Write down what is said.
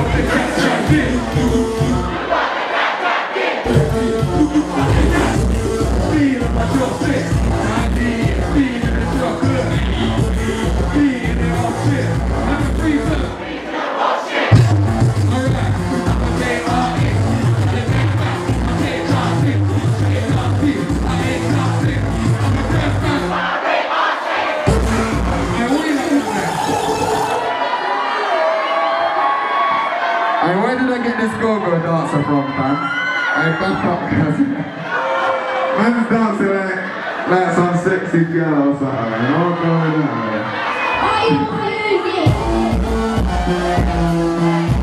And where did I get this go-go dancer from, fam? Hey, back up, cuz. Man's dancing like some sexy girl or something, man. What's going on, man?